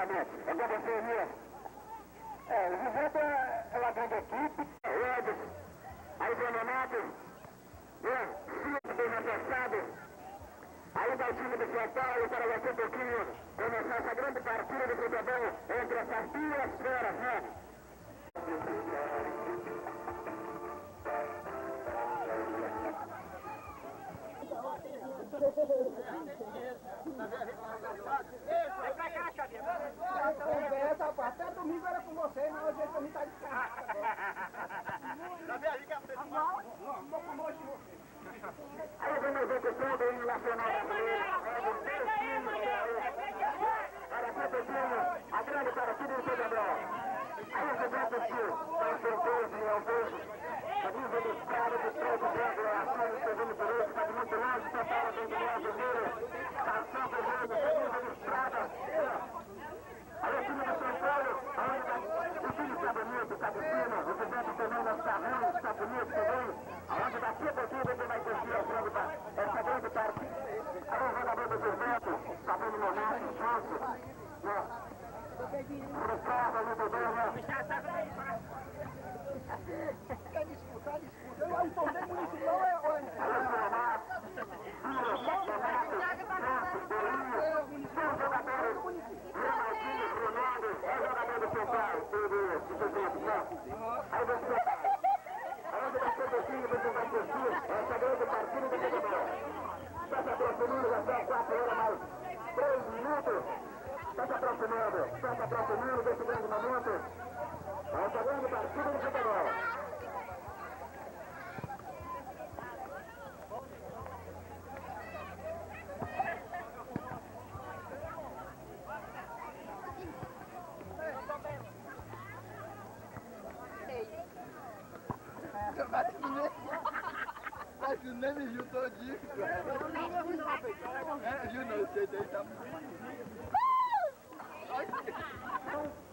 novamente. É com você, Elias. O Juventus é uma grande equipe. O Edson, aí o Renato, bem reforçado. Aí vai o time do São Paulo para daqui a pouquinho começar essa grande partida de futebol entre essas duas feras, né? Vem pra cá, Xavier. Até domingo era com vocês, mas hoje a gente tá de casa. Xavier, liga pra você. Vou com nós. Aí vem a execução do hino nacional brasileiro. Para aqui, pouquinho, a grande partida do futebol. Aí você vai assistir, com certeza, ao vivo. Camisa do Estado de Preto Branco, a ação do segundo direito, está de muito longe, São Paulo vem do lado vermelho. Ação do Grande, camisa do Estrada. Aí o time do São Paulo, o time está bonito, está de cima, o Juventus também não está ruim, está bonito também. Aonde daqui a pouquinho você vai curtir essa grande partida. Aí o jogador do Juventus, está vendo o momento, junto. Frustrado, muito bem, né? Quer disputar, disputa. O torneio municipal é onde? São jogadores, Ronaldinho, Ronaldo, é jogador do São Paulo, do Juventus, né? Aí você, aonde daqui a pouquinho você vai curtir essa grande partida do futebol. Está se aproximando, já são 4 horas mais 3 minutos. Está se aproximando desse grande momento. Essa grande partida do futebol. Mas o Neme juntou disso. Juno, você tá muito.